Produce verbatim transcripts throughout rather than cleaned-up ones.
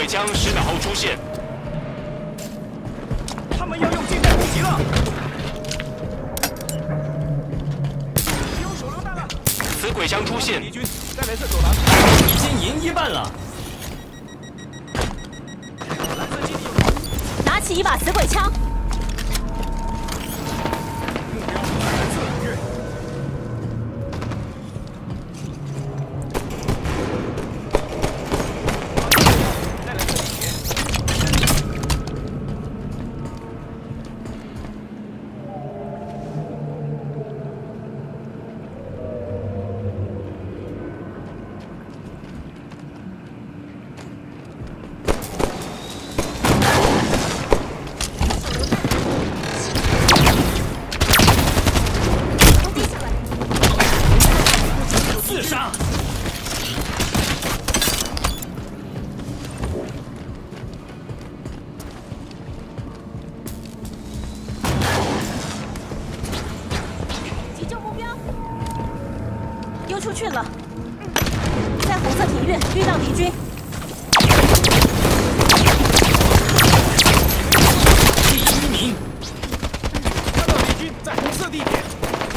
鬼枪十秒后出现。 他们要用近战攻击了。有手榴弹了！ 此鬼枪出现。 敌军在蓝色走廊， 已经赢一半了。 蓝色基地有人。 拿起一把死鬼枪。 目标蓝色领域。在蓝色里面。 自杀！ 急救目标，丢出去了。在红色庭院遇到敌军， 第一名， 看到敌军在红色地点。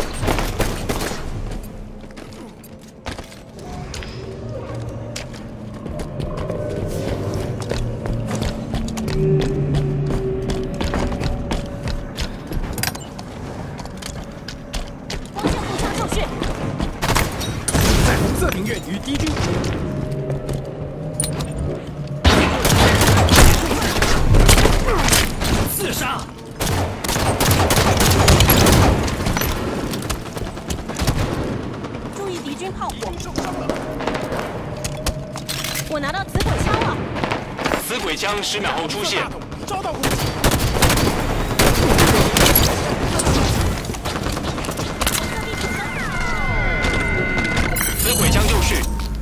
光线步枪受训， 在红色庭院与敌军。 自杀！ 注意敌军炮火。 受伤了。 我拿到紫鬼枪了， 此鬼枪十秒后出现。 遭到攻击。 此鬼枪就绪。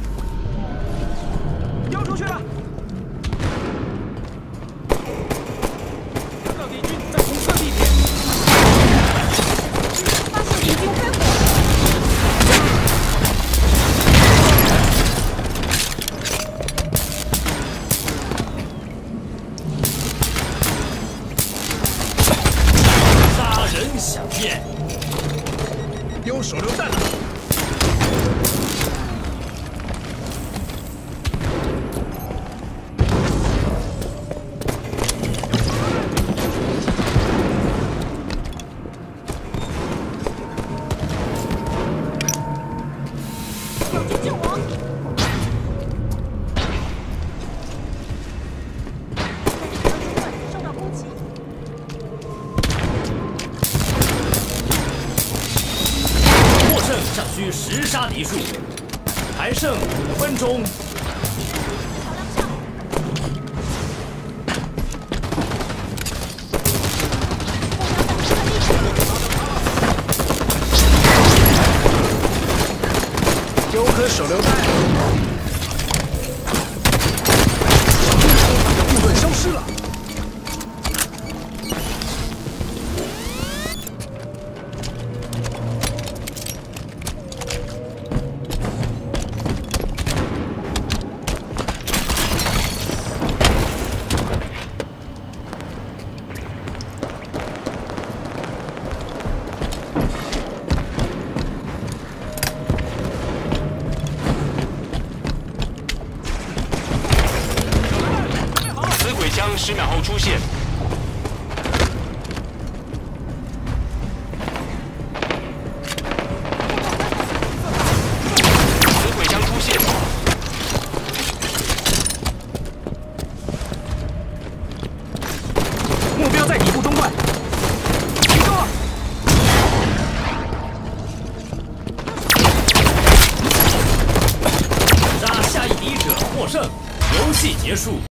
丢出去了。看到敌军在红色地点。 发现敌军飞火。 杀人响箭， 丢手榴弹了。 有救救我！受到攻击。 获胜尚需十杀敌数，还剩五分钟。 丢颗手榴弹。部队消失了。 此鬼枪十秒后出现。此鬼枪出现。 目标在底部中段。提高了。 杀下一敌者获胜，游戏结束。